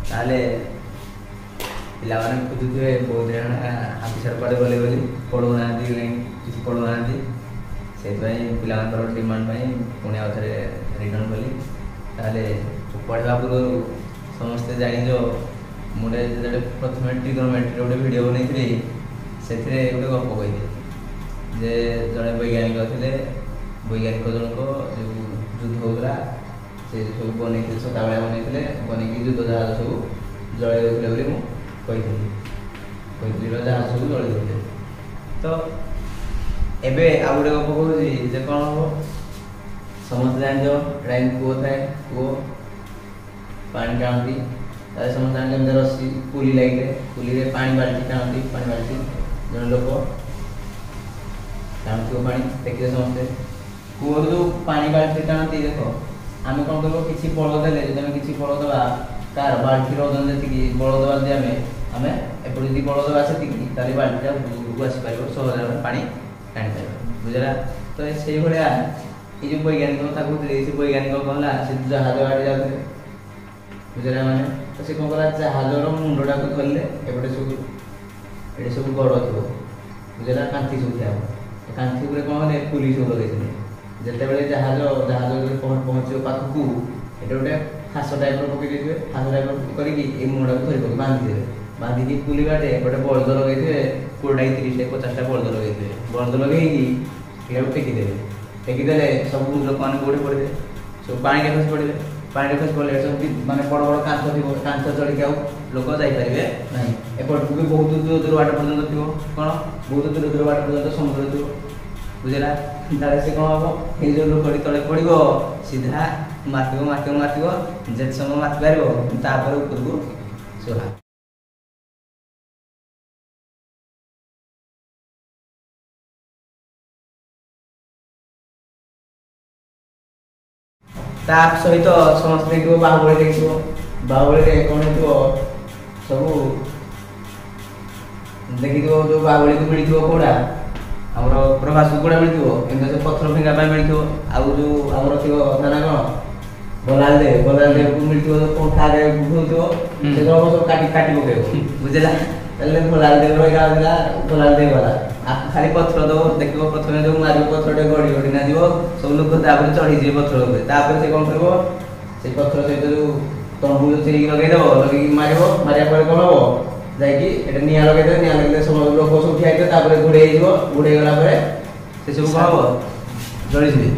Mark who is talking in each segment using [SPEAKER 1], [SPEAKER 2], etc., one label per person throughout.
[SPEAKER 1] ताले पिलाने खोजुए बहुत दिन ऑफिसर पड़े बोले बोली पढ़ुना किसी पढ़ुना से पिलांर डिमांड पुणी आउ थे रिटर्न कली ताले पढ़ा पूर्व समस्ते जानी मुझे प्रथम ट्रिगोनोमेट्री गोटे वीडियो बनई से गोटे गप कही जे जड़े वैज्ञानिक थे वैज्ञानिक जनक जो युद्ध होगा से सब बनई सका बनई बनई युद्ध जहाज सब जल देते कही जहाज सब जल देते तो एबे आ गोटे गप कहूँ कौन हम समस्त जान कूओ थाए कूओ पानी टाणती समस्त जान रस्सी पुली लगे पुली में पानी बाल्टी टाणती पानी बाल्टी जन लोक टाणुव पानी देखिए समस्ते कूओ जो पानी बाल्टी टाणती देख आम कौन कर किसी बल देले जो आम किसी बल दवा कार बाल्टीर ओजन जी बल दवा जी आम आम एपटे जी बल दवा से बाल्टीटा उपरको आसपार सहज पानी टाणी पार बुझला तो से भाया ये जो वैज्ञानिक कथा कहते से वैज्ञानिक कहला से जहाज आड़े जाते बुझला मैंने तो से कौन कला जहाजर मुंडटा को धरले एपटे सब गड़ थो बुझला कांथी सब थिया कांथी उपर कौन है पुलिस सब लगे जिते बड़े जहाज पहुँच पाखक ये गोटे फास टाइप पकई देते फास टाइप करके मुंडा को धरी पक बांधिदे बांधिकी पुली बाटे एपटे बल्द लगे 20 30 50 बल्द लगे बल्द लगे टेकिदेवे टेकिदेले सब लोक मैंने गोटे पड़े सब पानी खसी पड़े पानी खसी पड़े सब माने बड़ बड़ कांथ थी कांथ चढ़ी आउ लोक जापारे ना एपटू भी बहुत दूर दूर बाट पर्यटन थी कौन बहुत दूर दूर बाट पर्यटन समुद्र थी बुझला ताले से कौन हम ये जो लोक तले पड़ो सीधा मातिब मातिब मातिब जे समय माति पार उपरको सोहा सहित समस्त देखो बाहुबली देखो बाहुबली कौन हो सब देखी जो बाहुबली को मिली कौड़ा आमर प्रभास कुकुड़ा मिली एम पथर फिंगा मिली आउ जो आमर थी ना कौन बलाल देव को मिली पंखा घूमो से सब काटी काटी पकेब बुझला बलाल देव रहा बलाल देव वाला खाली पथर दो देख प्रथम जो मार पथर गड़ी गड़ी ना जीव सब लोग चढ़ी जी पथर उपरे से कौन कर से पथर सहित जो तंबू चिरिक लगेदेव लगे मार मारे कौन हम जाकि निआ लगे निआ लगे सब लोक सब ठिया घोड़े घोड़े गला से सब कौन हम जली जी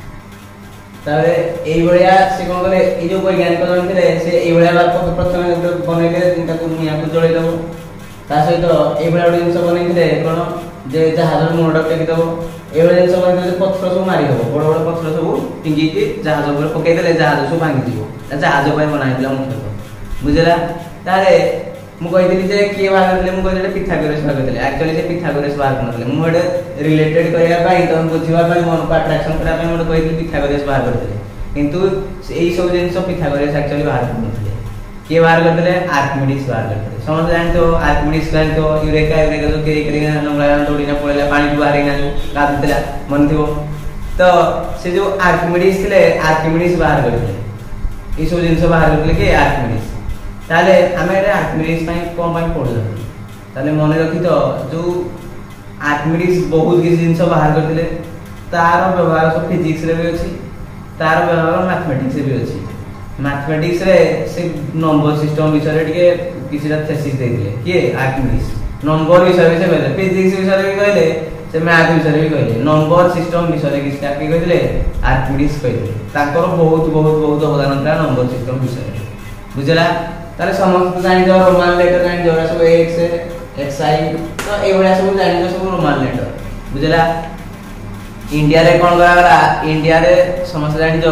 [SPEAKER 1] ये से कौन कले ये जो वैज्ञानिक जन थे से प्रथम बनइले निआ को जलईदेव ता सहित ये गोटे जिन बनई कौन जे जहाज मुंडा टेकिदेव ये जिन बनई पथर सब मारिदेव बड़ बड़ पथर सब टिंगिकी जहाज पकईदे जहाज सब भांगी जहाज बनाई मुख्यतः बुझला तारे मुझे किए बाहर करते मुझे पिथागोरस बाहर करते एक्चुअली से पिथागोरस बाहर करते मुझे रिलेटेड करने तुम बुझापी मन को आट्राक्शन करने मुझे कही पिथागोरस बाहर करते किंतु यही सब जिन पिथागोरस एक्चुअली बाहर करते किए बाहर करते आर्किमिडीज बाहर करते समझ जानते आर्किमिडीज जानते यूरेका यूरेका जो केरी दौड़ीना पड़ेगा पानी बाहर गाधुला मन थी तो से जो आर्किमिडीज थे आर्किमिडीज बाहर करते ये सब जिन बाहर करते कि आर्किमिडीज ताले आम आर्किमिडीज कौन पढ़ुना ताले मन रखी तो जो आर्किमिडीज बहुत किसी जिन बाहर करते तार व्यवहार सब फिजिक्स भी अच्छी तार व्यवहार मैथमेटिक्स भी अच्छी मैथमेटिक्स से नंबर सिस्टम विषय किसी थेसिस देते किए आर्किमिडीज नंबर विषय से कहते फिजिक्स विषय भी कहले से मैथ विषय भी कहले नंबर सिस्टम विषय किसी कहते आर्किमिडीज कहते बहुत बहुत बहुत अवदान था नंबर सिस्टम विषय बुझला ताले समस्त जान रोमान लेटर जान सब एक्स एक्सआई तो ये सब जान सब रोमान लेटर बुझला इंडिया रे कौन करा इंडिया रे समस्त जान जो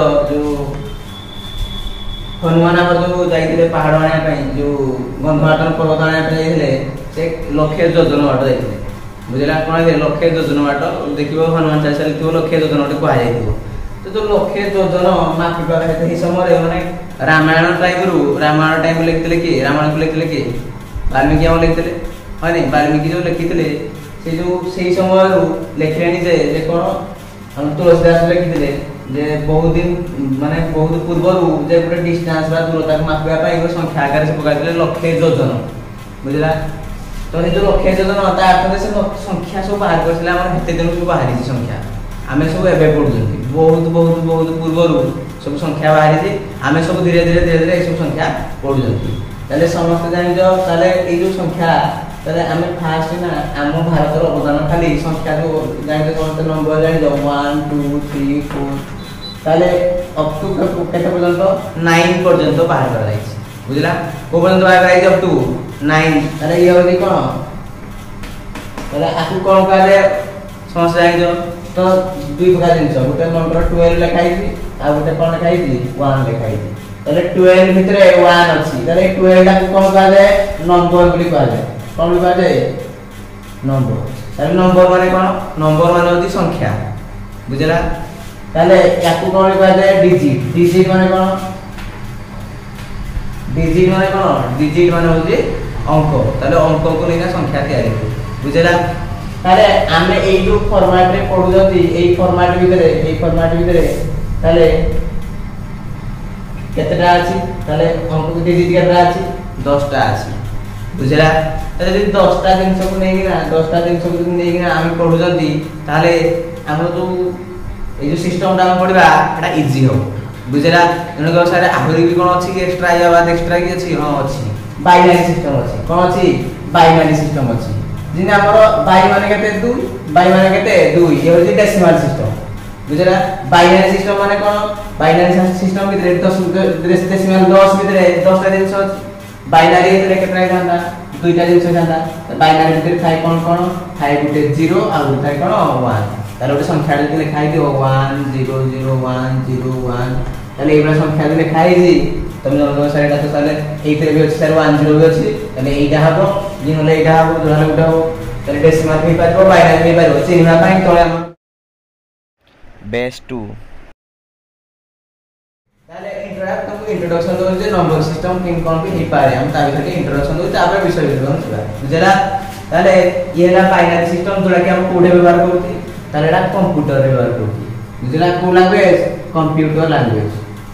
[SPEAKER 1] हनुमान जो जाइए पहाड़ आने जो गंधमार्दन पर्वत आने से लक्षे योजन बाट जाते बुझला कौन लक्षे योजन बाट देखिए हनुमान चालीसा लिखो लक्षे योजन बाट कहुई तो जो लक्षे योजन मापिबा समय मैंने रामायण टाइम लिखते कि रामायण को लिखते कि वाल्मीकि आम लिखते हाँ नहीं वाल्मीकि जो लिखी से जो से समय लिखले जे कौन हम तुलसीदास लिखी जे बहुत दिन माने बहुत पूर्व जे गोटे डिस्टेंस बा दूरता को मापिया पाई एगो संख्या आकार से पकाइले लक्ष्य योजन बुझला तो हे जो लक्ष्य योजन ता अर्थ से संख्या सब बाहर करथिला हमर हेते दिन सब बाहरी संख्या आमे सब एबे पढुजंती बहुत बहुत बहुत पूर्व सब संख्या बाहरी जे आमे सब धीरे धीरे सब संख्या पढुजंती ताले समस्त जानि जो ताले ए जो संख्या ताले आमे फास्ट ना आम भारत रो अवदान खाली संख्या जो जानि कोन नंबर जानि जो 1 2 3 4 ताले अप टू केते पर्यंत 9 पर्यंत बाहर करा जायछि बुझला को पर्यंत बाहर करा जायछि अप टू 9 ताले ये होली कोन ताले आकु कोन काले समस्या जानि जो तो दुई प्रकार जिनस गोटे नंबर 12 लिखाई थी आ गोटे कोन लिखाई थी 1 लिखाई थी ताले 12 भितरे 1 अछि ताले 12 टा कोन कहा जाय नंबर बोली कहा जाय कोन कहा जाय नंबर ताले नंबर माने कोन नंबर माने होती संख्या बुझला ताले याकू कोन कहा जाय डिजिट डिजिट माने कोन डिजिट माने होती अंक ताले अंक को लेना संख्या तैयारी बुझला ताले आमे एई जो फॉर्मेट रे पढु जति एई फॉर्मेट भितरे ताले केतेटा अछि ताले अंक डिजिट केतेटा अछि 10 टा अछि बुझला ताले जदि 10 टा जिंस को नै गिना आमे पढु जति ताले हमरो जो ए जो सिस्टम ता पढिबा एटा इजी हो बुझला जने को सारे आहुरी भी कोन अछि कि एक्स्ट्रा या बाद एक्स्ट्रा की अछि हां अछि बाइनरी सिस्टम अछि कोन अछि बाइनरी सिस्टम अछि जिने हमरो बाई माने केते 2 बाई माने केते 2 ये होची डेसिमल सिस्टम बुझला बाइनरी सिस्टम माने कोन बाइनरी सिस्टम भितरे 10 डेसिमल 10 भितरे 10 टा जिंस अछि बाइनरी भितरे केतरा जांदा दुईटा जिंस जांदा बाइनरी भितरे थाय कोन थाय गुटे 0 आ गुटे कोन 1 तार गोटे संख्या जदि लिखाई दियो 1 0 0 1 0 1 ताले एबरा संख्या जदि लिखाई दी तमे जनो सारे डाटा ताले एइथे भी अछि सर 1 0 भी अछि ताले एइटा हबो जिनले एइटा हबो जोला उठा हो ताले डेसिमल भी पाइबो बाइनरी भी पाइबो चिन्हना पाई तळे हम बेस 2 ताले इंट्रोडक्शन दो जे नंबर सिस्टम किन कोन भी हे पारे हम ता भीतर के इंट्रोडक्शन दो तापर विषय विवरण सुबा बुझला ताले ये ना बाइनरी सिस्टम जोला के हम कोडे व्यवहार करती ताले एटा कंप्यूटर व्यवहार करती बुझला को लैंग्वेज कंप्यूटर लैंग्वेज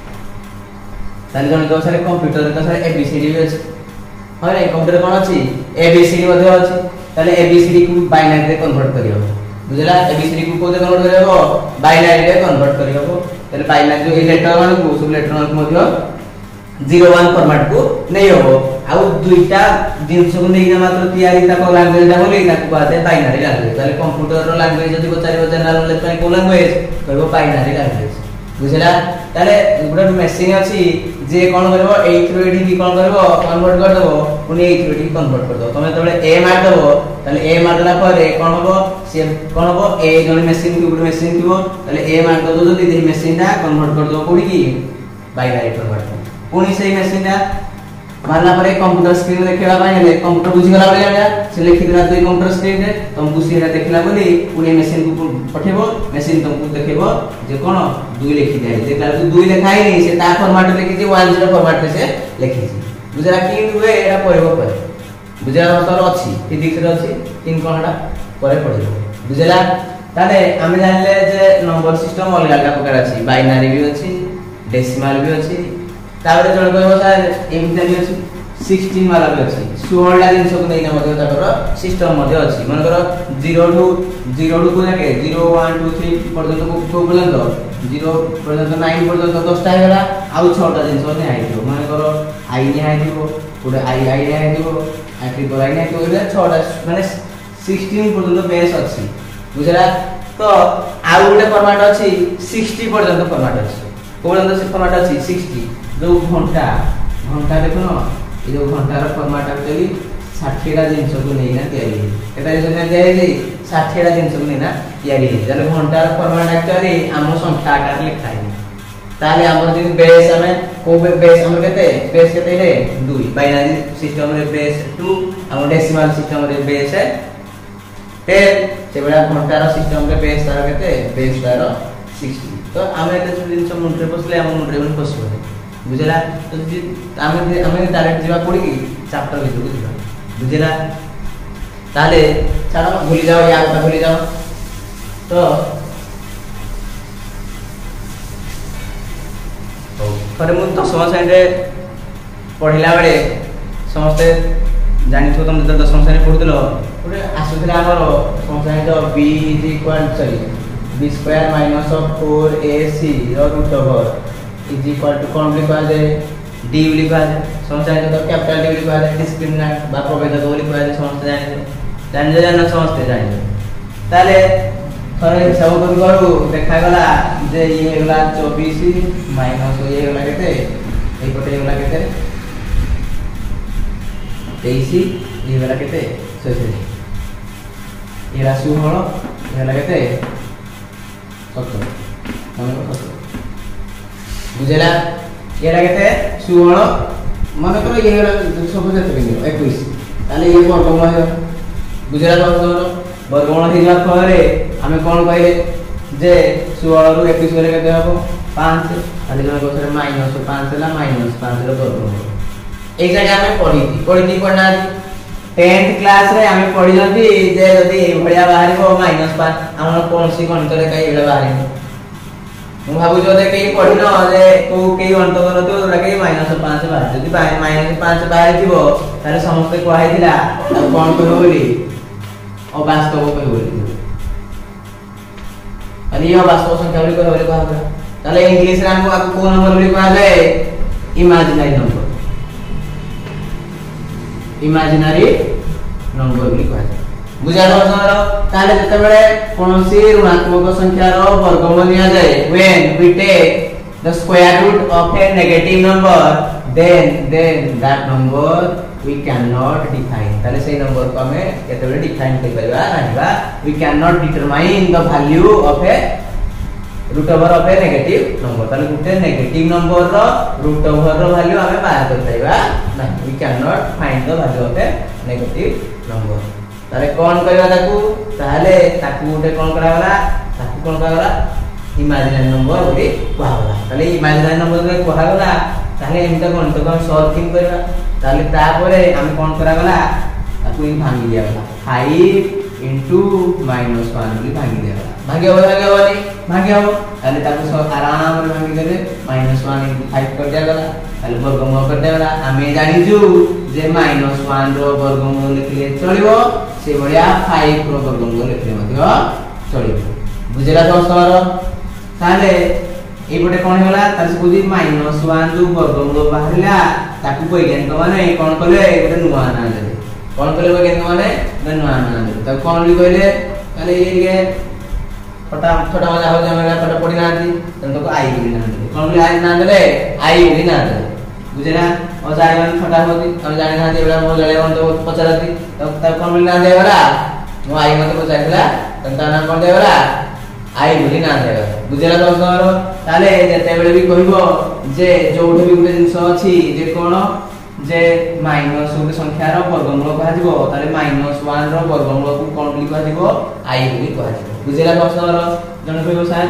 [SPEAKER 1] ताले जने तो सारे कंप्यूटर तो सारे एबीसीडी भी अछि होय नै कंप्यूटर कोन अछि एबीसीडी मध्ये अछि ताले एबीसीडी को बाइनरी रे कन्वर्ट करियो बुझला एबीसीडी को कोते कन्वर्ट करियो बाइनरी रे कन्वर्ट करियो ताले बाइनरी जो लेटर मान को सब लेटर मान मध्ये 01 फॉर्मेट को नै हो आ दुईटा जिंस को नै मात्र तयारी ता को लैंग्वेज दा बोली ता को बाते बाइनरी लैंग्वेज ताले कंप्यूटर रो लैंग्वेज जदी बचारियो जनरल नॉलेज पई को लैंग्वेज कहबो बाइनरी लैंग्वेज बुझला ताले गुडा मेसिन अछि जे कोन करबो ए थ्रू एडी की कोन करबो कन्वर्ट कर दबो पुनी ए थ्रू एडी कन्वर्ट कर दो तमे तबे ए मार दबो ताले ए मारला परे कोन होबो से कोन होबो ए जने मेसिन की गुडा मेसिन थिबो ताले ए मार दो जदी दे मेसिन ना कन्वर्ट कर दो कोडी की बाइनरी कन्वर्ट पुनी से मेसिन ना मारला परे कंप्यूटर स्क्रीन रे देखला पाए ले कंप्यूटर बुझी गला बले से लिखि देना तो कंप्यूटर स्क्रीन रे तुमको सीधा देखला बोली पुनी मेसिन को पठेबो मेसिन तुमको देखेबो जे कोन 2 लिखि दे देखला तो 2 लिखाई नहीं से ता फॉर्मेट लिखि जे 10 फॉर्मेट से लिखि बुझला कि हुए एटा पढिबो पर बुझला तर अछि फिजिक्स रे अछि तीन कोनडा परे पढिबो बुझला ताले हम जानले जे नंबर सिस्टम अलग अलग प्रकार अछि बाइनरी भी अछि डेसिमल भी अछि ताबरे जण कहबो सर एमिता भी अछि 16 वाला भी अछि 16 ला दिन सब नै ना मध्ये ताकर सिस्टम मध्ये अछि मन करो 0 को जाके 0 1 2 3 पर्यंत को पर्यंत 0 पर्यंत 9 पर्यंत 10 टा होला आ 6 टा दिन सब नै आइदियो मन करो आई नै आइदियो पुरे आई नै आइदियो आ ट्रिपल आई नै आइदियो 6 टा माने 16 पर्यंत बेस अछि बुझला तो आ उडे फॉर्मेट अछि 60 पर्यंत फॉर्मेट अछि पर्यंत से फॉर्मेट अछि 60 जो घंटा देखो न ए जो घंटा रो फॉर्मेट एक्चुअली 60 टा जिंस को नै ना तयारी एटा जो नै तयारी 60 टा जिंस को नै ना तयारी जने घंटा रो फॉर्मेट एक्चुअली हम संख्या आकार लिखाई ताले हमर दिन बेस हमें को बेस हमर केते रे 2 बाइनरी सिस्टम रे बेस 2 हम डेसिमल सिस्टम रे बेस है 10 से बड़ा घंटा रो सिस्टम रे बेस तार केते बेस तार 60 तो हमें एते जिंस मुंडरे बसले हम मुंडरे बन बसबो बुझला तो हमें डायरेक्ट जीवा पड़ी की चैप्टर भीतर जीवा बुझला ताले चलो भूली जाओ या भूली जाओ तो थरे मु 10वीं श्रेणी पढ़िला बेले समस्ते जानी तो तुम जब 10वीं श्रेणी पढ़ुतलो गोटे आसुथिला हमर समस्या तो b is equal sorry b square minus 4ac रो root over is equal to कोन लिखा जाए d लिखा जाए समस्या तो कैपिटल d लिखा जाए डिस्क्रिमिनेंट बा प्रभेदक लिखा जाए समस्ते जाने समस्ते जाने ताले थरे सब करू देखा गला जे ये गला 24 माइनस ये गला केते ए पटे गला केते 23 ये गला केते सोचे ये राशि हलो ये गला केते 70 तमे को 70 बुझेला ये गला केते 16 माने करो ये गला सब जते बिंदु 21 ताले ये वर्गमूल है बुझेला दोस्तों वर्गमूल हिजा फरे हमें कोन कहले जे 16 रु 21 गले केते हबो 5 ताले जने कोसरे माइनस 5 ला माइनस 5 रो वर्गमूल एक जगह हमें पढ़ी पढ़ना 10th क्लास रे हमें पढ़ी जंती जे जदी भड़िया बाहरी को -5 हमन कोनसी गणित रे कई एला बाहरी मु भाबु जो दे कई पढ़ी न जे को कई अंत कर तो तोरा कई -5 बाहर जदी -5 बाहर थिबो तारे समस्त को आइदिला अब कोन कहबो बोली अवास्तव कहबो बोली अरे ये वास्तव संख्या बोली कहबो कहबो ताले इंग्लिश रे हमको आपको कोन नंबर बोली कहा जाए इमेजिनरी नंबर इमेजिनरी नंबर बोली कहा जाए बुझा दसर ताले जते बेले कोनसी ऋणात्मक संख्या रो वर्गमूल लिया जाए when we take the square root of a negative number then that number we cannot define ताले से नंबर को हमें केते बेले डिफाइन कर परबा नाहिबा we cannot determine the value of a root over of a negative number ताले गुटे negative number रो root over रो वैल्यू हमें बाहर कर पाइबा नाही we cannot find the value of a negative number ताले कोन करबा ताकू गुटे कोन करावला ताकू कोन करावला इमेजिनरी नंबर बोली कहला ताले इमेजिनरी नंबर रे कहला ताले एमता कोन तो हम सॉल्व किम करबा ताले तापरे हम कोन करावला ताकू इन भांगी दियावला 5 into -1 बोली भांगी दियावला भागे हो ताले ताकू सब आराम रे भांगी देले -1 into 5 कर दियावला ताले वर्गमूल कर दियावला हमें जानि छु जे -1 रो वर्गमूल लिखले चलिबो से बढिया 5 रो वर्गमूल लिखले मथियो चलिबो बुझला दोस्तर ताले ए बटे कोन होला तासे बुझी -1 जो वर्गमूल बाहरला ताकू वैज्ञानिक माने कोन कले एटा नुवा ना देले कोन कले वैज्ञानिक माने नुवा ना देले त कोन लि कहले ताले ये छोटा वाला हो जामेला छोटा पड़ी ना दी तो आई भी ना दे कोन बोले आई ना दे आई भी ना दे बुझला और जाय मन छोटा होती हम जाने ना दे बड़ा मोर लले मन तो पचारती तब कोन बोले ना दे वाला मो आई मत पचारला तंता ना कोन दे वाला आई भी ना दे बुझला दोस्तों ताले जते बेले भी कहबो जे जोठे भी गुटे जिंस अछि जे कोन जे माइनस गुटे संख्या रो वर्गमूल कहा जिवो ताले -1 रो वर्गमूल को कोन बोली कहा जिवो आई बोली कहा जिवो बुझला दोस्तों जने कहबो सर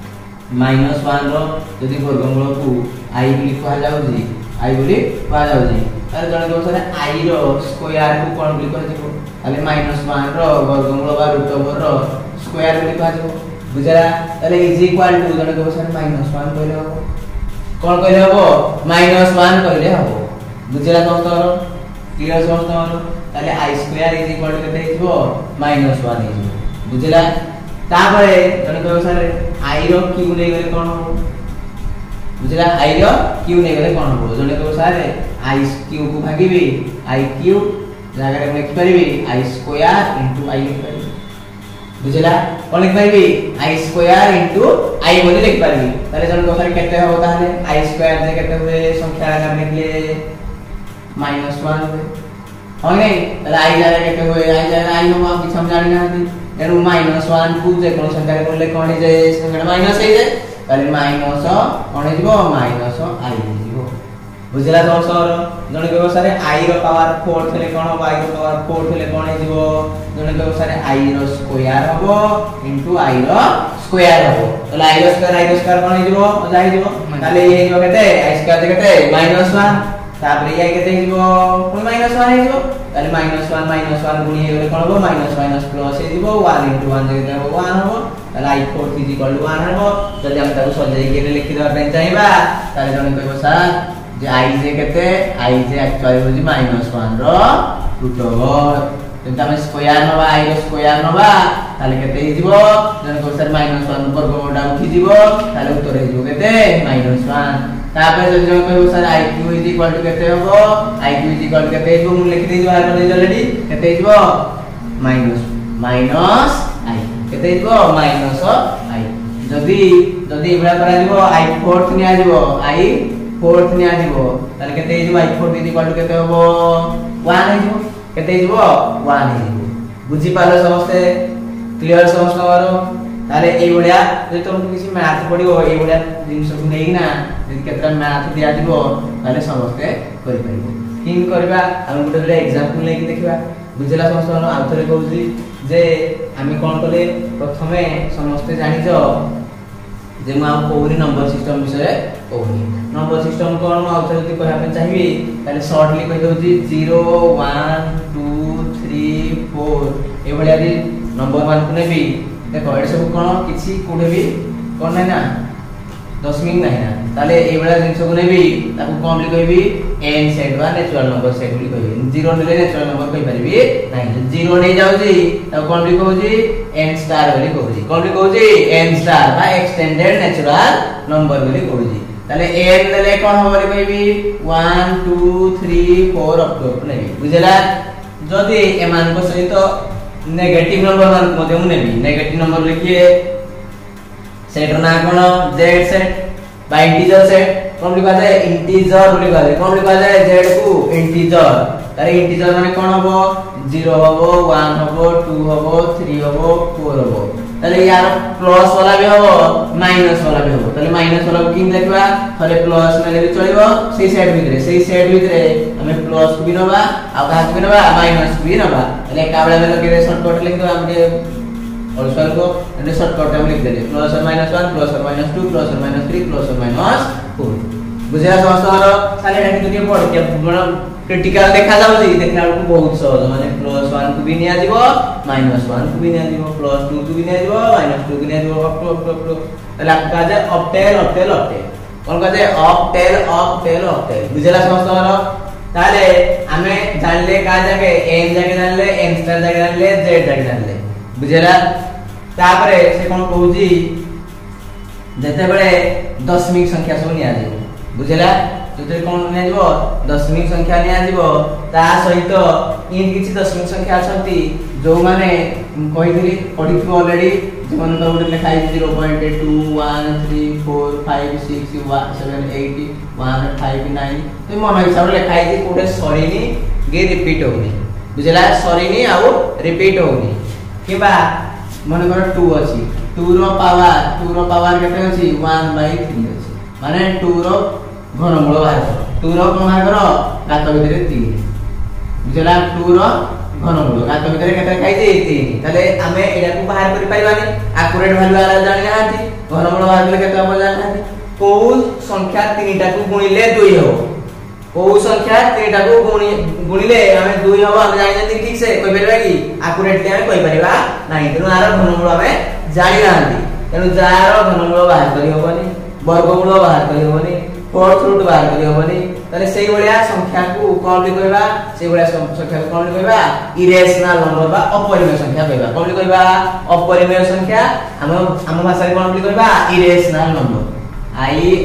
[SPEAKER 1] -1 रो यदि वर्गमूल को आई बोली कहा जाउ जी आई बोली कहा जाउ जी ताले जने कहबो सर आई रो स्क्वायर को कोन बोली कहा जिवो ताले -1 रो वर्गमूल बा रूट ओवर रो स्क्वायर बोली कहा जिवो बुझला ताले इज इक्वल टू जने कहबो सर -1 कहले हबो कोन कहले हबो -1 कहले हबो बुझला दोस्तों क्लियर दोस्तों ताले i square is equal to केते हिजबो -1 हिजबो बुझला तापरे जने कहबो सर i रो क्यू नै गले कोन हो बुझला i रो क्यू नै गले कोन हो जने कहबो सर i क्यू को भागीबी i क्यू जागा रे लिख परिबी i स्क्वायर इनटू i लिख परिबी बुझला कोन लिख परिबी i स्क्वायर इनटू i बोली लिख परिबी ताले जने कहबो सर केते हो ताले i स्क्वायर जे केते हुए संख्या का लिखले -1 हुए हो नहीं ताले i जागा केते हुए i जागा i हम आप समझानी ना थी एनु -1 को जे कोन संख्या रे बोले कोन जे संख्या माइनस हे जे ताले माइनस कोन हिजबो -i हिजबो बुझला दोस्तों जने कहबो सर i रो पावर 4 थले कोन हो i रो पावर 4 थले कोन हिजबो जने कहबो सर i रो स्क्वायर हबो इनटू i रो स्क्वायर हबो ताले i रो स्क्वायर कोन हिजबो जाई हिजबो ताले ये हिजबो केते i स्क्वायर केते -1 तापरे ये केते हिजबो कोन -1 हिजबो ताले -1 गुणी हे कोन हबो -+ हिजबो 1 * 1 जे केते हबो 1 हबो ताले I4 इज इक्वल टू 1 हबो जदि हम ताको सजाई के लिखि दवा पे चाहिबा ताले जने कहबो सर जे Ij केते Ij एक्चुअली होजी -1 रो रूट ओवर जदि हम स्क्वायर नबा I रो स्क्वायर नबा ताले केते हिजिबो जने कहबो सर -1 वर्गमूलटा उठी जिवो ताले उत्तर हिजिबो केते -1 तापर जदि हम कहबो sir I2 is equal to केते हबो I2 इज इक्वल टू केते हिजिबो मु लिखि देइ बाहर कर देइ ऑलरेडी केते हिजिबो माइनस I केते हिजिबो माइनस I जदि इबरा करा दिबो I4 निया दिबो I4 निया दिबो ताले केते हिजिबो I4 इज इक्वल टू केते हबो 1 हिजिबो केते हिजिबो 1 हिजिबो बुझी पालो समस्ते क्लियर समस्त मारो ताले एई बढिया जे तुमको किसी मैथ पडिबो एई बढिया जिंस को नेई ना जदि केतरा मैथ दिया दिबो ताले समस्ते करि परिबो किन करबा हम गुटे गुटे एग्जांपल लेके देखिबा बुझला समस्त मानो आउथरे कहउजी जे आमी कोन कले प्रथमे समस्ते जानि जो जे मा कोउनी नंबर सिस्टम विषय कोउनी नंबर सिस्टम कोन मा आउथरे जदि कहया पे चाहिबी ताले शॉर्टली कहि दउजी 0 1 2 3 4 ए बढिया दि नंबर मान को नेबी देखो एटा सब कोन किछि कोडे भी कोन नै ना दशमिक नै ना ताले ए बडा जिंस को नेबी ताको कम लिख कहबी n सेट बा नेचुरल नंबर सेट বুলি कहबी 0 नेले नेचुरल नंबर कहि परिबी नै 0 नै जाउजी ताको कोन लिख कहउजी n स्टार বুলি कहउजी कोन लिख कहउजी n स्टार बा एक्सटेंडेड नेचुरल नंबर বুলি कहउजी ताले n नेले कोन हो বুলি कहबी 1 2 3 4 अप टू नेबी बुझला जदि ए मान को सहित नेगेटिव नंबर मान मते मु नेबी नेगेटिव नंबर लिखिए सेट ना कोन z set by integer set कोन लिखा जाय इंटीजर बोली कहले कोन लिखा जाय z को इंटीजर तारे इंटीजर माने कोन हबो 0 हबो 1 हबो 2 हबो 3 हबो 4 हबो ताले यार प्लस वाला भी हबो माइनस वाला भी हबो ताले माइनस वाला को किन देखबा खाली प्लस नेले भी चलिबो सेई सेट भितरे हमें प्लस को भी नबा आ का को भी नबा माइनस को भी नबा ताले काबला में लगे शॉर्टकट लिख दो हमके और सॉल्व को एंड शॉर्टकट में लिख देले प्लस और माइनस 1 प्लस और माइनस 2 प्लस और माइनस 3 प्लस और माइनस 4 बुझिया समस्तरो खाली एटा के पढ़ के मतलब क्रिटिकल देखा जाउजी देखला को बहुत सहज माने प्लस 1 को भी निया दिबो माइनस 1 को भी निया दिबो प्लस 2 को भी निया दिबो माइनस 2 को निया दिबो अप टू ताले आपका जे ऑक्टेल कोन का जे ऑक्टेल बुझला समस्तरो ताले हमें जानले का जाके n जाके जानले n स्टार जाके जानले z जाके जानले बुझला तापरे से कोन कहउजी जते बेले दशमिक संख्या सब निया दिबो बुझला जते कोन निया दिबो दशमिक संख्या निया दिबो ता सहित इन किछि दशमिक संख्या छथि जो माने कहिदिली पढिथि ऑलरेडी जमन का उडे लिखाई 0.2 1 3 4 5 6 7 8 1 5 9 तो मन हिसाब लिखाई जे कोडे सरीनी गे रिपीट होनी बुझला सरीनी आउ रिपीट होनी किबा मन कर 2 अछि 2 रो पावर केते अछि 1/3 अछि माने 2 रो घनमूल बाहर करो 2 रो कोन बाहर करो गात भितरे 3 बुझला 2 रो घनमूल गात भितरे केते खाइ जे 3 तले हमें एडा को बाहर करि पाइबानी एक्यूरेट वैल्यू आला जानि नाथि घनमूल बाहर कले केते हो जानि नाथि को संख्या 3 टा को गुणिले 2 हो को संख्या 3 टा को गुणिले हमें 2 हो हम जानि जति ठीक से कोइ बेरबा की एक्यूरेटली हमें कोइ परिबा नाही तेनु आरो घनमूल हमें जानि नाथि तेनु जार घनमूल बाहर करि होबनी वर्गमूल बाहर करि होबनी फोर्थ रूट बाहर करि होबनी तले सेई बलिया संख्या को कोन लि कहबा सेई बलिया संख्या को कोन लि कहबा इरेशनल नंबर बा अपरिमेय संख्या कहबा कोन लि कहबा अपरिमेय संख्या हम भाषा रे कोन लि कहबा irrational number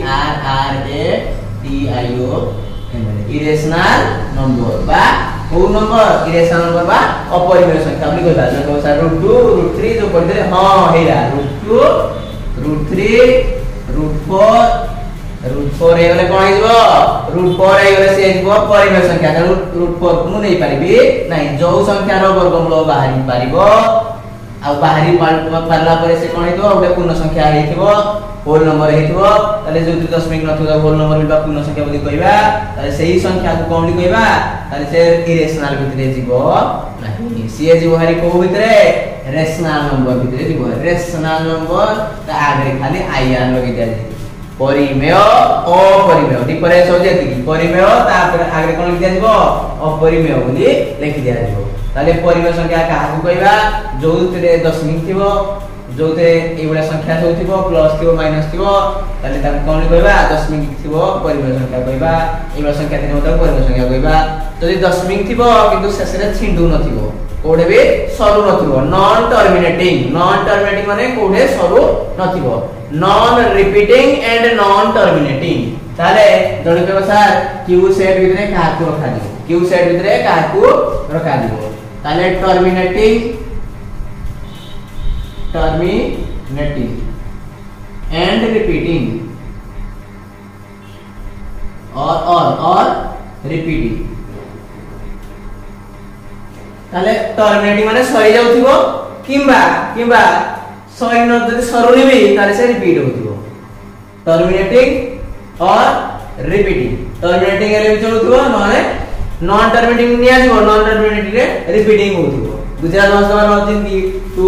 [SPEAKER 1] IRRATIO irrational number बा ओ नंबर इरेशनल नंबर बा अपरिमेय संख्या बोली कहबा जो सर √2 √3 जो पढ़ि दे हां हेरा √2 √3 √4 √4 हे गले कोन हिजबो √4 हे गले से हिजबो परिमेय संख्या √4 को नै पारिबी नै जो संख्या रो वर्गमूल बाहरी पारिबो आ बाहरी पारला परे से कोन हिजबो ओटे पूर्ण संख्या हेथिबो होल नंबर हेथिबो तले जो दशमिक नथुगा होल नंबर बिबा पूर्ण संख्या बोली कहबा तले सेही संख्या को कोन लि कहबा तले से इरेशनल भितरे जीवो नाही सीए जीवो हरि को भितरे रेशनल नंबर भितरे जीवो रेशनल नंबर ता आगे खाली आईआर लगे दिया परिमेय अपरिमेय डिफरेंस हो जेति परिमेय तापर आगे कोन लिख दिया जीवो अपरिमेय बोली लिख दिया जीवो ताले परिमेय संख्या काहा को कहबा जोउतरे दशमिक थिबो जो थे ए बडा संख्या सब थिबो प्लस थिबो माइनस थिबो ताले ताको कोन कहबा दशमिक थिबो परिमेय संख्या कहबा ए बडा संख्या थिने मत परिमेय संख्या कहबा जदि दशमिक थिबो किंतु शेषरे छिंडू नथिबो कोडे भी सरू नथिबो नॉन टर्मिनेटिंग माने कोडे सरू नथिबो non repeating and non terminating ताले जण कहबा सर क्यू सेट भितरे काकू रखा दिबो क्यू सेट भितरे काकू रखा दिबो ताले टर्मिनेटिंग एंड रिपीटिंग और रिपीटिंग ताले टर्मिनेटिंग माने सरी जाउथिबो किंबा सरी न जदि सरुनी भी ताले से रिपीट होथिबो टर्मिनेटिंग और रिपीटिंग टर्मिनेटिंग रे भी चलुथिबो माने नॉन टर्मिनेटिंग निया जिवो नॉन टर्मिनेटिंग रे रिपीटिंग होथिबो गुजरा दोस्तों मार्जिन की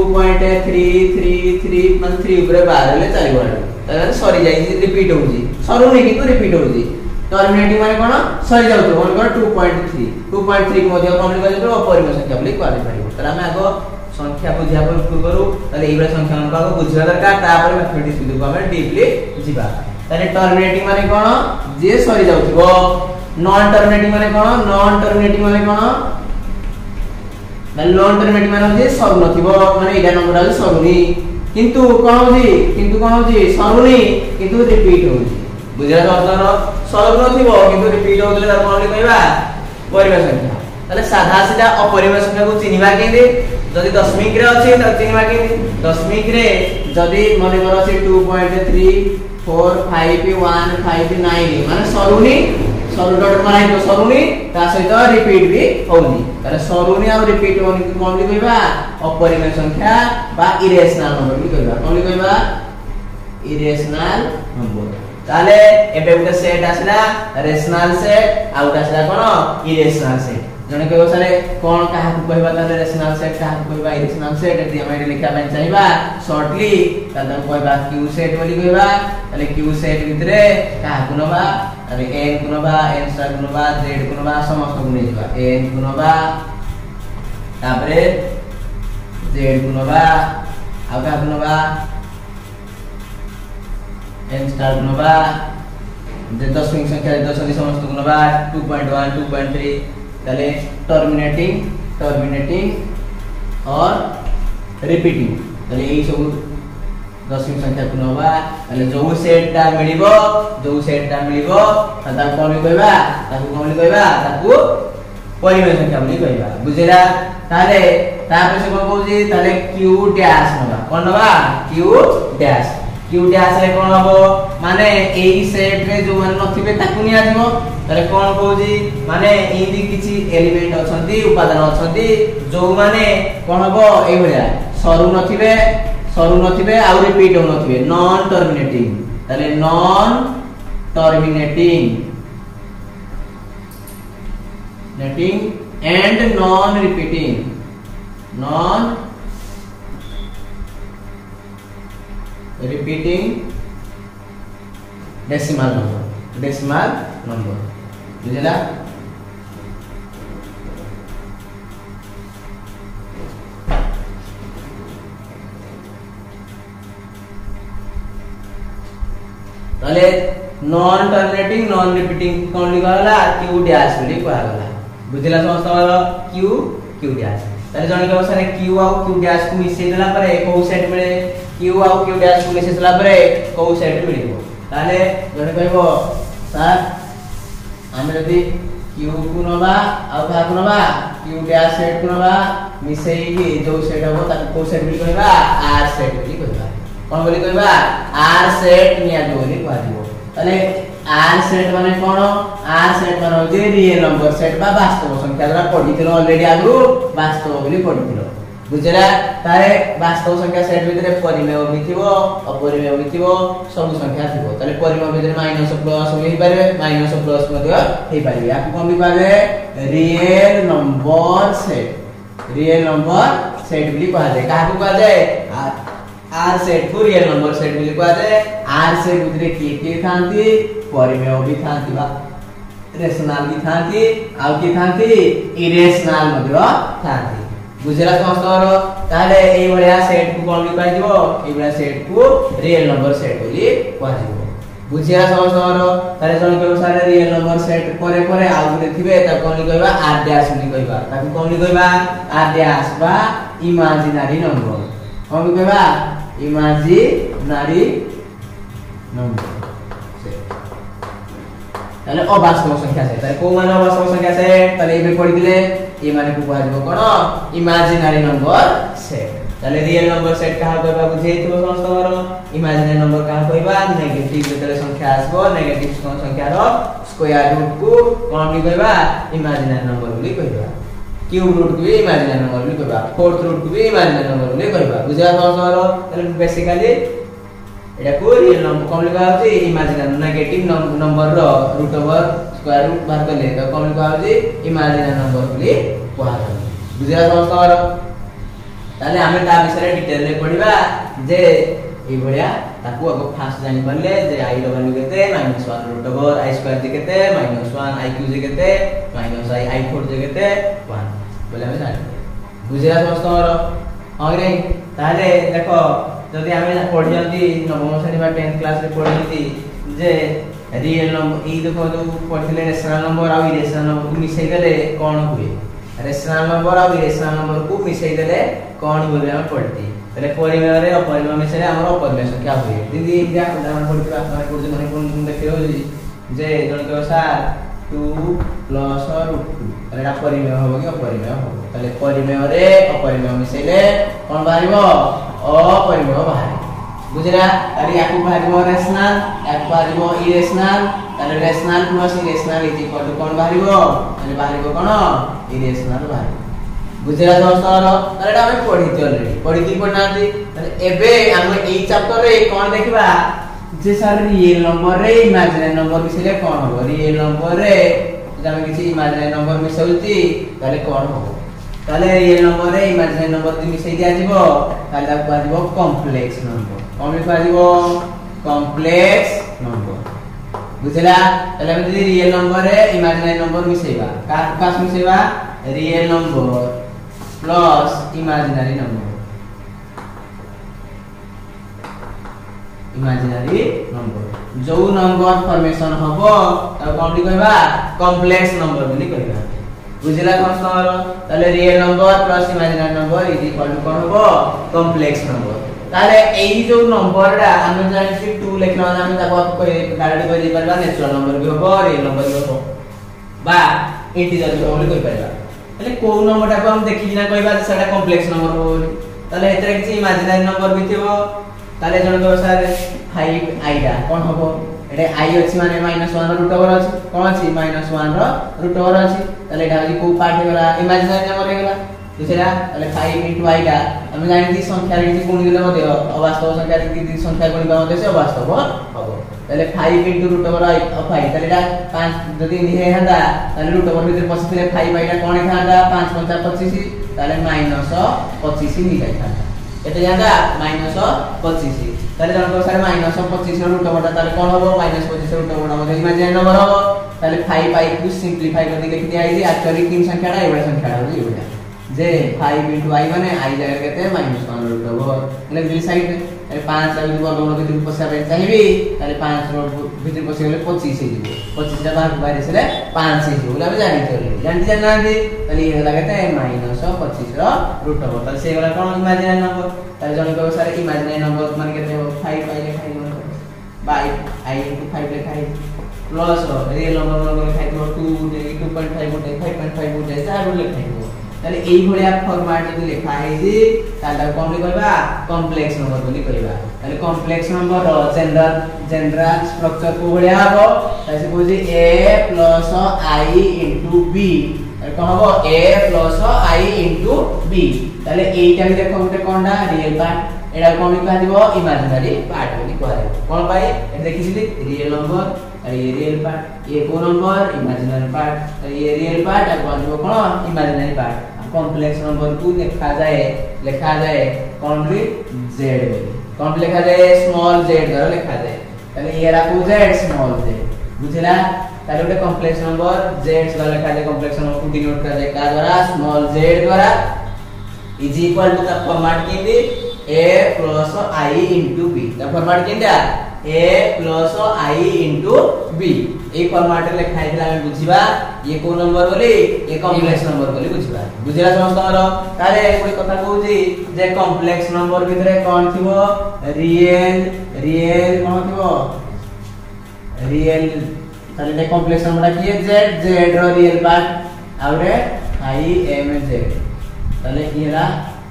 [SPEAKER 1] 2.333 मान 3 ऊपर 12 ले चली गयो ताले सरी जाई रिपीट होउजी सरुनी किंतु रिपीट होउजी टर्मिनेटिंग माने कोन सरी जाउतो कोन कोन 2.3 को मध्य कम लिखा जातो अपरिमेय संख्या बोली क्वाली परिबो ताले हम आगो संख्या बुझिया पर करू ताले एबरा संख्या मान को बुझिया दरकार तापर मैथमेटिक्स विषय को हम डीपली जिबा ताले टर्मिनेटिंग माने कोन जे सरी जाउथबो नॉन टर्मिनेटिंग माने कोन नॉन टर्मिनेटिंग माने नॉन टर्मिनेटिंग माने जे सरू नथिबो माने एटा नंबर आ सरूनी किंतु कोन होजी सरूनी किंतु रिपीट होजी बुझिया दोस्तों सरू नथिबो किंतु रिपीट होतले तार कोन कहबा परिमेय संख्या ताले साधा सीधा अपरिमेय संख्या को चिनिबा केंदे जदि दशमिक रे अछि त चिनिबा केंदे दशमिक रे जदि माने कर अछि 2.34519 माने सरूनी सरू डॉट माने तो सरूनी ता सहित रिपीट भी होनी ताले सरूनी और रिपीट होनी कोन कहबा अपरिमेय संख्या बा इरेशनल नंबर भी कहबा कोन कहबा इरेशनल नंबर ताले एबे गुटे सेट आसला रेशनल सेट आ उटा आसला कोन इरेशनल सेट जने कहबो सारे कोन काहा को कहबा ताले रेशनल सेट काहा को कहबा इरेशनल सेट एति हम लिखा पन चाहिबा शॉर्टली ताले हम कहबा क्यू सेट बोली कहबा ताले क्यू सेट भितरे काहा को नबा ताले n को नबा n स्टार को नबा z को नबा समस्त को नेबा n को नबा तापरे z को नबा आ का को नबा n स्टार को नबा जे दशमिक संख्या दशमिक समस्त को नबा 2.1 2.3 ताले टर्मिनेटिंग और रिपीटिंग ताले एई सब दशमिक संख्या को नबा ताले जो सेटटा मिलिबो ताता कोन कहबा ताकू परिमेय संख्या बोली कहबा बुझिला ताले तापर से कोन कहूजी ताले q डैश नबा कोन नबा q डैश रे कोन हबो माने एई सेट रे जो मान नथिबे ताकू निया जिवो ताले कोन कहूजी माने एदी किछि एलिमेंट अछंती उपादान अछंती जो माने कोन हबो एई भलिया सरू नथिबे आ रिपीट हो नथिबे नॉन टर्मिनेटिंग ताले non terminating and non repeating decimal number बुझला ताले नॉन टर्मिनेटिंग नॉन रिपीटिंग कोन लिखाला क्यू डैश बोली कहला बुझला समस्त क्यू डैश ताले जने के सारे क्यू आ क्यू डैश को मिसे देला परे को सेट मिले क्यू आ क्यू डैश को मिसे देला परे को सेट मिलिबो ताले जने कहबो सर हम यदि क्यू को नबा आ का को नबा क्यू डैश सेट को नबा मिसेई की जो सेट हो ताको को सेट मिली कहबा आर सेट बोली कहबा कोन बोली कहबा आर सेट निया बोली कहदिबो ताले आर सेट माने कोन आर सेट माने जे रियल नंबर सेट बा वास्तव संख्या द्वारा पढिथिलो ऑलरेडी आगु वास्तव बोली पढिथिलो बुझला तारे वास्तव संख्या सेट भितरे परिमेय भी थिबो अपरिमेय भी थिबो सब संख्या थिबो ताले परिमेय भितरे माइनस प्लस होई पारे माइनस प्लस मध्ये हेई पारे आपको कोन भी पारे रियल नंबर सेट बोली कहा जाय काहा को कहा जाय आर सेट को रियल नंबर सेट बोली कहा जाय आर सेट भितरे के थांती परिमेय भी थांती बा रेशनल भी थांती आ की थांती इरेशनल मध्ये थांती बुझेला समस्तरो ताले एई भलिया सेट को कोन लिखा जिवो एई भलिया सेट को रियल नंबर सेट बोली कोन जिवो बुझेला समस्तरो ताले जण कहबो सारे रियल नंबर सेट परे परे आउ गुटे थिबे ता कोन लिखबा आर डैश बोली कहबा ताकू कोन लिखबा आर डैश बा इमेजिनरी नंबर कोन लिखबा इमेजिनरी नंबर ताले अवास्तव संख्या से ताले को माने अवास्तव संख्या से ताले एबे पढि दिले ए माने को कहबो कोन इमेजिनरी नंबर सेट ताले रियल नंबर सेट कहा कहबा बुझेइथिबो समस्तरो इमेजिनरी नंबर कहा कहबा नेगेटिव जेतले संख्या आसबो नेगेटिव संख्या रो स्क्वायर रूट को कोन भी कहबा इमेजिनरी नंबर बोली कहबा क्यूब रूट को भी इमेजिनरी नंबर बोली कहबा फोर्थ रूट को भी इमेजिनरी नंबर बोली कहबा बुझा समस्तरो ताले बेसिकली एटा को रियल नंबर कोन लिखा होची इमेजिनरी नेगेटिव नंबर रो रूट ओवर स्क्वायर रूट बाहर करले तो कोन लिखा होची इमेजिनरी नंबर बोली कहबा बुझा समस्तरो ताले हमें ता विषय डिटेल रे पढिबा जे ए भलिया ताकू अब फास्ट जानि पड़ले जे i रो वैल्यू केते -1 रूट ओवर i स्क्वायर जे केते -1 i क्यूब जे केते -i i फोर जे केते 1 बोले हमें जानि बुझिया समस्तरो हां रे ताले देखो जदि हमें पढियंती नवम श्रेणी बा 10th क्लास रे पढियंती जे रियल नंबर ई देखो जो पढिले रेशनल नंबर आ इरेशनल नंबर को मिसई देले कोन हुए रेशनल नंबर और इरेशनल नंबर को मिसई देले कोन बोले हम पढ़ती तले परिमेय रे अपरिमेय मिसले हमर अपरिमेय संख्या हुए दीदी इंडिया उदाहरण पढ़ती आपन को माने कोन देखियो जे जण के सार 2 प्लस रूट 2 तले एटा परिमेय होबो कि अपरिमेय होबो तले परिमेय रे अपरिमेय मिसले कोन बाहिबो अपरिमेय बाहिर बुझला अरे याकू बाहिबो रेशनल याकू बाहिबो इरेशनल तले rational plus irrational is equal to कोन बाहिबो तले बाहिबो कोन इरेशनल बाहिबो बुझला दोस्तरो तले एटा हम पढिती ऑलरेडी पढिती पढनाती तले एबे हम एई चैप्टर रे कोन देखबा जे सर रियल नंबर रे इमेजिनरी नंबर मिसले कोन हो रियल नंबर रे जमे किछि इमेजिनरी नंबर मिसौती तले कोन हो तले रियल नंबर रे इमेजिनरी नंबर दि मिसै दिया जिवो तले ताकू आजिवो कॉम्प्लेक्स नंबर कोन लिखा आजिवो कॉम्प्लेक्स नंबर बुझला तले हम जदि रियल नंबर रे इमेजिनरी नंबर मिसैबा का मिसैबा real number plus imaginary number जो नंबर फॉर्मेशन हबो त कोन li कहबा कॉम्प्लेक्स नंबर बोली कहबा बुझला समस्तरो तले real number plus imaginary number is equal to कोन हबो कॉम्प्लेक्स नंबर ताले एई जो नंबरडा हम जानि 2 लिखना हम ताको डायरेक्ट कहि परबा नेचुरल नंबर भी हबो रियल नंबर भी हबो बा इंटीजर भी बोली कहि परबा तले को नंबरटा को हम देखि ना कहबा जे सेटा कॉम्प्लेक्स नंबर बोली तले एतरे किछि इमेजिनरी नंबर भी थिबो ताले जण को सर 5 आइडा कोन हबो एटे i अछि माने -1 रूट ओवर अछि कोन अछि -1 रो रूट ओवर अछि ताले एटा अछि को पार्ट हेगला इमेजिनरी नंबर हेगला बुझला ताले 5 * आइडा हम जानि संख्या रे गुण दिले मते अवास्तव संख्या रे संख्या गुणिबा मते से अवास्तव हबो ताले 5 * रूट ओवर i ताले एटा 5 जदि निहे हंदा ताले रूट ओवर भीतर पसिले 5 आइडा कोन थांदा 5 * 5 = 25 ताले -25 नि जाइथा एते जांदा -25 ताले जण को सारे -25 रूट ओवर ताले कोन हबो -25 रूट ओवर मतलब इमेजिनरी नंबर हबो ताले 5 पाई को सिंपलीफाई कर दे लिखि दिया आइ एक्चुअली तीन संख्याडा एबडा संख्याडा हो एबडा जे 5 * i माने i जगह केते -1 रूट ओवर એટલે બી સાઈડ એ 5 ला वर्गमूल भीतर पसिया चाहिबी ताले 5 रो भीतर पसि गेले 25 हे जिवो 25 टा बाहर बाहर से 5 हे जिवो हम जानि थोली जानती जाननांती ताले ये लागते -25 रो रूट ओवर ताले से वाला कोन इमेजिनरी नंबर ताले जण को सारे इमेजिनरी नंबर मान केते 5 पाई लिखाई बाय i * 5 लिखाई प्लस रियल नंबर लिखाई 2 2.5 गुटे 5.5 गुटे 4 लिखाई ताले एई भलिया फॉर्मेट जदि लिखा है जे ताले कोन li कहबा कॉम्प्लेक्स नंबर बोली कहबा ताले कॉम्प्लेक्स नंबर रो जनरल स्ट्रक्चर को भलिया हबो तासे बुझी a + i * b कोन हबो a + i * b ताले एइटा भी देखो गुटे कोनडा रियल पार्ट एडा कोन लिखा दिबो इमेजिनरी पार्ट बोली कहबा कोन भाई ए देखिसिली रियल नंबर और ये रियल पार्ट ये को नंबर इमेजिनरी पार्ट और ये रियल पार्ट और कौन कोन इमेजिनरी पार्ट कॉम्प्लेक्स नंबर को लिखा जाए कौन भी z बोली कौन लिखा जाए स्मॉल z द्वारा लिखा जाए ताले ये राखू z स्मॉल z बुझला ताले ओटे कॉम्प्लेक्स नंबर z द्वारा लिखा जाए कॉम्प्लेक्स नंबर को डिनोट कर जाए का द्वारा स्मॉल z द्वारा is equal to the format केंदी a plus i into b the format केंदा a plus i into b ए फॉर्मेट रे लिखा हैला हम बुझिबा ये को नंबर बोली ये कॉम्प्लेक्स नंबर बोली बुझिबा बुझिला समस्तर तारे कोई कथा कहूची जे कॉम्प्लेक्स नंबर भितरे कोन थिबो रियल कोन थिबो रियल ताले दे कॉम्प्लेक्स नंबर किए z रो रियल पार्ट आउरे i m z ताले इरा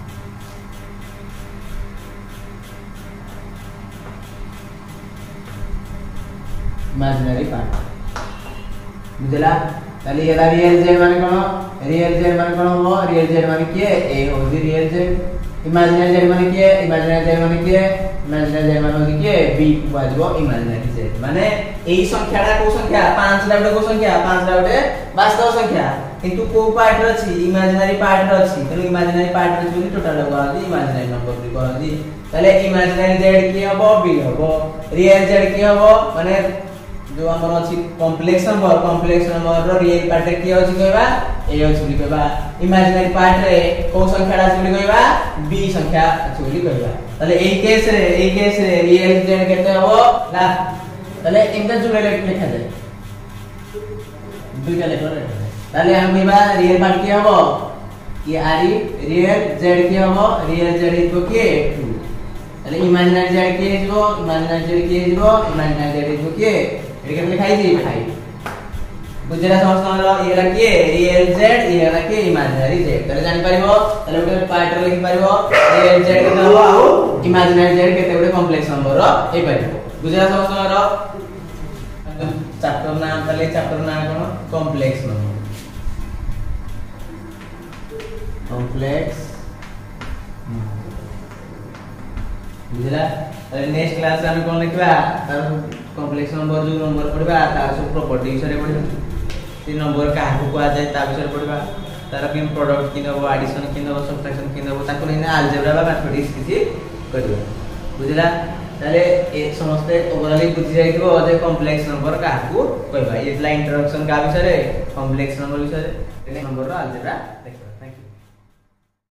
[SPEAKER 1] इमेजिनरी पार्ट बुझला ताले इरा रियल z माने कोन हो रियल z माने किए a हो रियल z इमेजिनरी z माने किए इमेजिनरी z माने किए इमेजिनरी z माने किए b बाजबो इमेजिनरी z माने एई संख्याटा को संख्या 5 ला को संख्या 5 ला वास्तव संख्या किंतु को पार्ट अछि इमेजिनरी पार्ट अछि तनो इमेजिनरी पार्ट अछि बोली टोटल होगा इमेजिनरी नंबर भी कहजी ताले इमेजिनरी z की हबो b हबो रियल z की हबो माने जो हमर अछि कॉम्प्लेक्स नंबर रो रियल पार्ट की अछि कहबा a अछि बोली कहबा इमेजिनरी पार्ट रे को संख्या अछि बोली कहबा b संख्या अछि बोली कहबा ताले एई केस रे रियल z केते हबो ला ताले इनका जुड़े लिखा जाय दुईटा लेटर ताले हम कहबा रियल पार्ट की हबो ये आरी रियल z की हबो रियल z इक्वल के 2 ताले इमेजिनरी z की इक्वल इमेजिनरी z की इक्वल इमेजिनरी z इक्वल के एके लिखाई जी भाई बुझला समस्त ये रखिए रियल z ये रखिए इमेजिनरी z ताले जानि परिबो ताले उठे पार्ट रे लिखि परिबो रियल z केते हबो आ इमेजिनरी z केते उठे कॉम्प्लेक्स नंबर रो ए परिबो बुझला समस्त चैप्टर नाम ताले चैप्टर नाम कोन कॉम्प्लेक्स नंबर कॉम्प्लेक्स बुझला ताले नेक्स्ट क्लास में हम कोन लिखबा तार कॉम्प्लेक्स नंबर जो नंबर पढ़बा तार सब प्रॉपर्टी विषय पढ़बा ती नंबर का को आ जाय ता विषय पढ़बा तार कि प्रोडक्ट किन हो एडिशन किन हो सब्ट्रैक्शन किन हो ताको नै अलजेब्रा बा मैथमेटिक्स किछि करबा बुझला ताले ए समस्त ओवरऑल बुझि जाइबो जे कॉम्प्लेक्स नंबर का को कहबा ये इंट्रोडक्शन का विषय रे कॉम्प्लेक्स नंबर विषय रे नंबर रो अलजेब्रा